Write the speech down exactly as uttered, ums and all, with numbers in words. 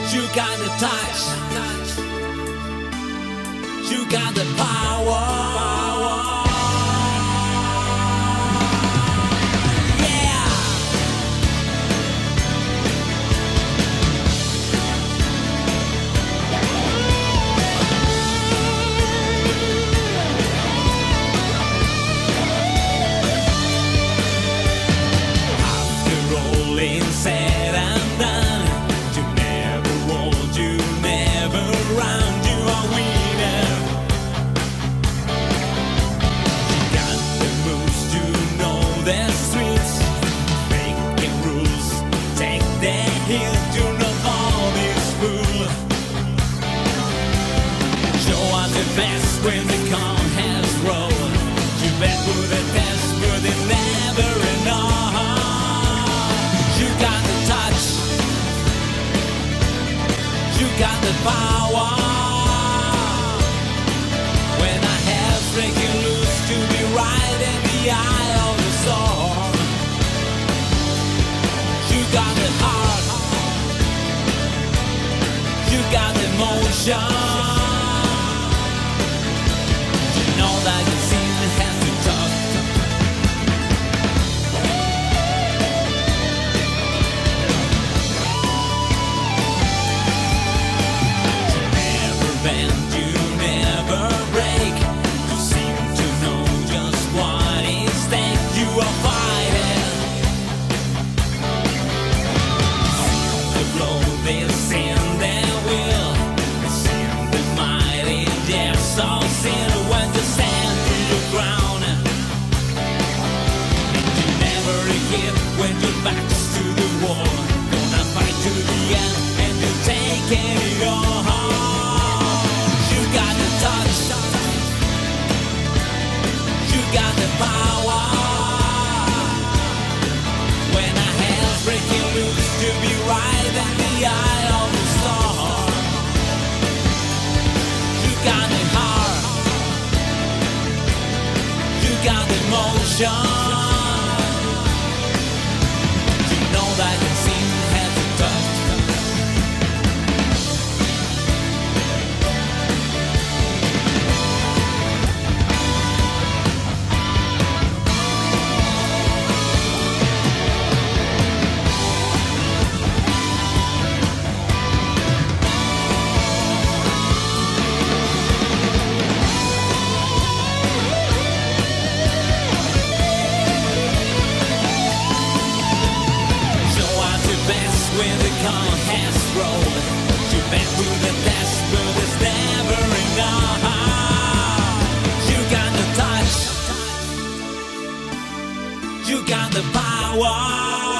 You got the touch. You got the power. Said and done, you never want, you never run, you are winner. You got the moves to know the streets, making rules, take the hill, you know all this fool. Show us the best when the con has rolled. You bet for the test, but they never enough. You got the touch, you got the power. When I have breaking loose to be right in the eye of the storm. You got the heart, you got the motion. You know that the scene has to talk. When your back's to the wall, gonna fight to the end, and you're taking it all. You got the touch, you got the power. When I have breaking loose to be right in the eye of the storm. You got the heart, you got the motion. That can seem has a touch. When the con has rolled, you bet through the test, but it's never enough. You got the touch, you got the power.